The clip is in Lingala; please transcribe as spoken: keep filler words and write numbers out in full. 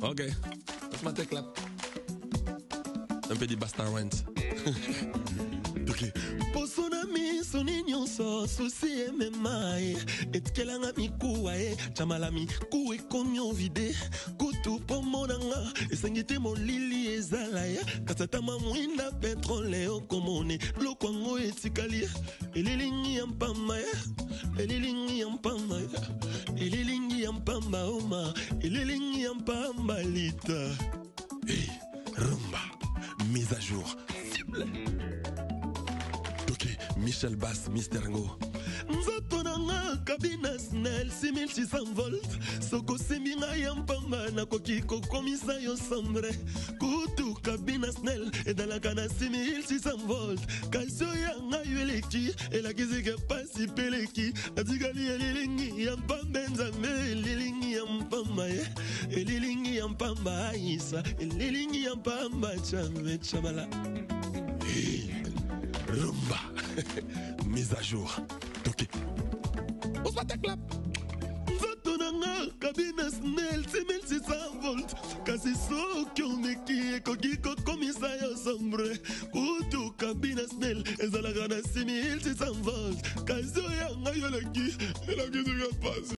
Ok, laisse-moi te clap. Un peu de Basta Rent. Ok. Posonami soni nyonso susi ememae etkelanga mikuwa e chamalami kuwe komyo vide kutu pomonanga esengite molili ezala ya kasatama mwinda petrole okomone lokwango etikali elilingi ya mpamba ya elilingi ya mpamba ya elilingi ya mpamba oma elilingi ya mpamba lita. Hey, rumba mise à jour cible. Michel Bass, Mister Ngo. Nzoto nanga kabina snel six mille six cents volts. Soko simbinga yampamba na koki kokomisa yo sombre. Kutu kabina snel edalaka na six mille six cents volts. Kasio yanga yueleki elakizike pasi peleki. Atikali elilingi yampamba nzambe elilingi yampamba ye. Elilingi yampamba aisa elilingi yampamba chame chamala. Hey, rumba. Mise à jour. Ok. On va te clap. Zatonanga, kabina snel, six mille six cents volts. Kasi so kyomeki, kokiko komisa yo sombre. Kutu kabina snel, ezalaka na six mille six cents volts. Kasi yanga yoleki, elaki zuga pasi.